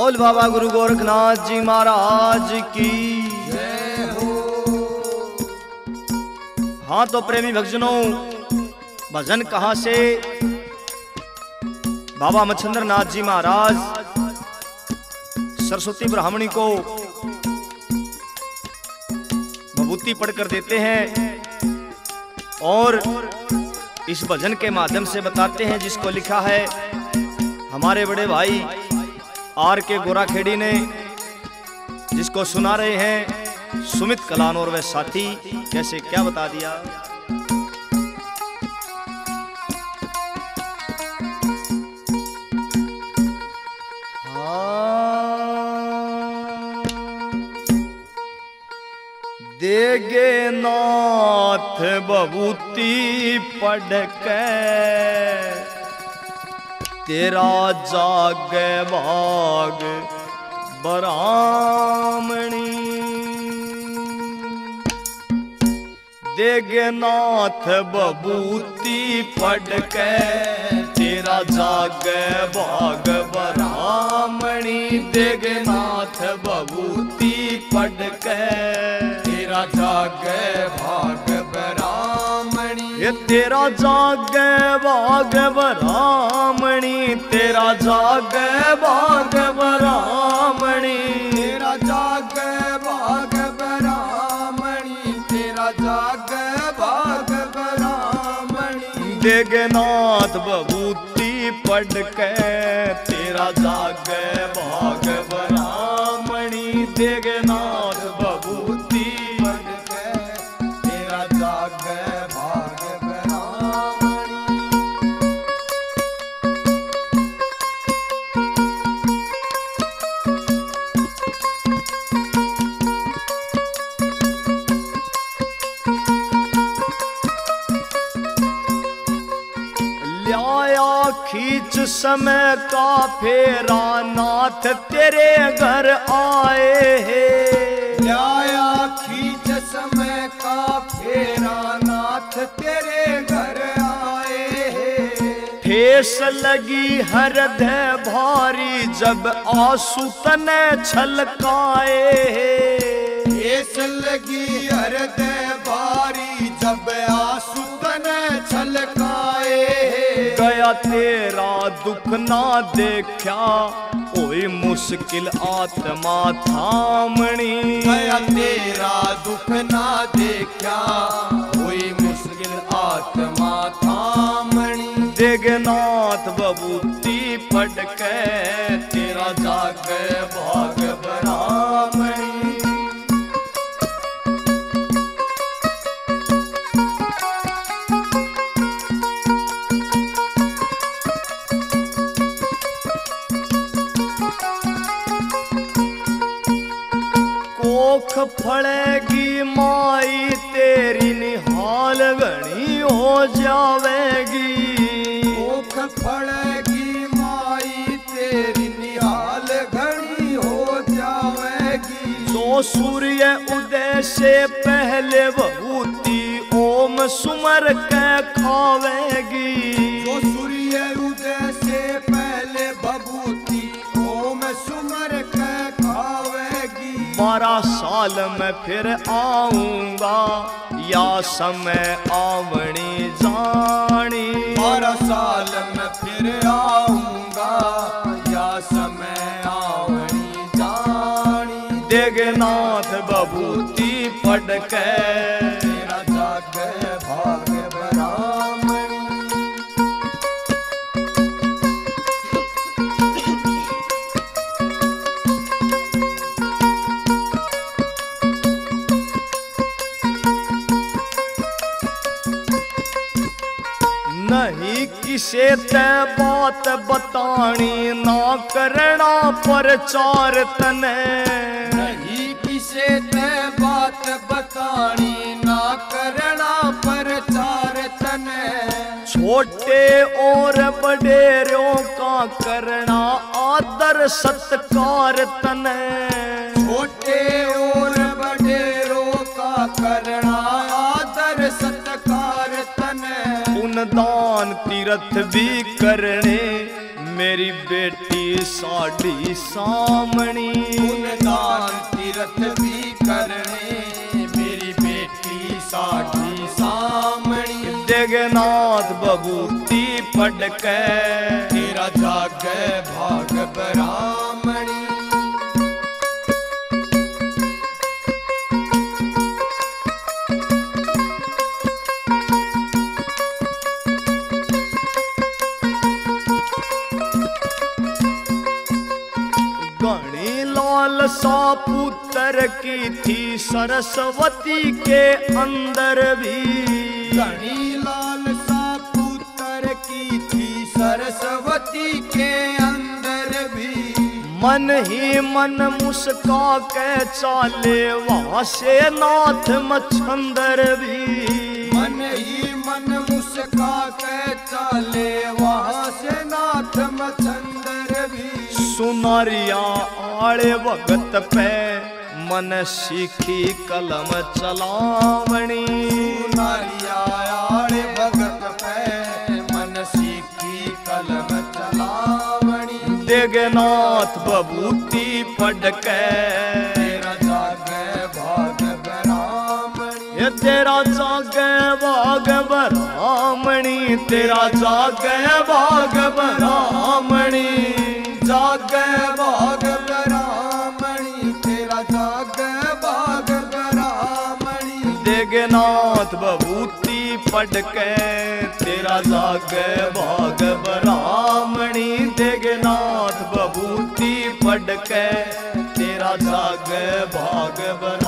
बोल बाबा गुरु गोरखनाथ जी महाराज की जय हो। हाँ तो प्रेमी भक्तजनों, भजन कहाँ से? बाबा मच्छिंद्र नाथ जी महाराज सरस्वती ब्राह्मणी को विभूति पढ़कर देते हैं और इस भजन के माध्यम से बताते हैं, जिसको लिखा है हमारे बड़े भाई आर के गोराखेड़ी ने, जिसको सुना रहे हैं सुमित कलान और वह साथी। कैसे क्या बता दिया। देगे नाथ बबूती पढ़ के तेरा जागे भाग बरामणी। देगे नाथ बबूती पढ़ के तेरा जागे भाग बरामणी। देगे नाथ बबूती पढ़ के तेरा जागे भाग बरामणी। ये तेरा जागे भाग बरामणी। तेरा जागे भाग बरामणी। तेरा जागे भाग बरामणी। तेरा जागे भाग बरामणी। देगे नाथ बबूती पढ़ के तेरा जागे भाग बरामणी। देगे नाथ बबूती पढ़ के तेरा जागे भाग बरामणी। ल्याया खींच समय का फेरा नाथ तेरे घर आए हैं। ल्याया खींच समय का फेरा नाथ तेरे घर आए हैं। ठेस लगी हृदय भारी जब आंसू तने छलकाए हैं। ठेस लगी हृदय भारी जब आंसू तने छलकाए हैं। गया तेरा दुख ना देखा कोई मुश्किल आत्मा थामणी। गया तेरा दुख ना देखा कोई मुश्किल आत्मा थामणी। देगनाथ बबूती पढ़ के तेरा जागे भाग बरामणी। कोख फड़ेगी माई तेरी निहाल घनी हो जावेगी। कोख फड़ेगी माई तेरी निहाल घनी हो जावेगी। जो सूर्य उदय से पहले बबूती ओम सुमर के खावेगी। जो सूर्य उदय से पहले बबूती ओम सुमर के खावेगी। 12 साल में फिर आऊंगा या समय आवणी जानी। 12 साल में फिर आऊंगा या समय आवणी जानी। देगनाथ बबूती पढ़ के तेरा जागे भाग बरामणी। नहीं किसे ते बात बतानी ना करना प्रचार तने। नहीं किसे ते बात बतानी ना करना प्रचार तने। छोटे और बड़ेरों का करना आदर सत्कार तने। छोटे और बड़ेरों का करना आदर सत्कार तने। पुण्य दान तीर्थ भी करने में मेरी बेटी साड़ी सामणी दान तीर्थ भी करने मेरी बेटी साड़ी सामणी जगन्नाथ बबूती पढ़ के तेरा जागे भाग ब्राह्मणी सा पुत्र की थी सरस्वती के अंदर भी घनी लाल सा पुत्र की थी सरस्वती के अंदर भी मन ही मन मुस्का के चाले वहां से नाथ मच्छंदर भी मन ही मन मुस्का के चाले वहां से नाथ मच्छंदर भी सुनारिया आड़े वक्त पे मन सीखी कलम चलावणी सुनारिया आड़े वक्त पे मन सीखी कलम चलावणी जगन्नाथ बबूती पढ़ के तेरा जागे भाग ब्राह्मणी तेरा जागे भाग ब्राह्मणी तेरा जागे भाग ब्राह्मणी जागे भाग ब्राह्मणी तेरा जागे भाग ब्राह्मणी जगन्नाथ बबूती पढ़ के तेरा जागे भाग ब्राह्मणी जगन्नाथ बबूती पढ़ के तेरा जागे भाग ब्राह्मणी।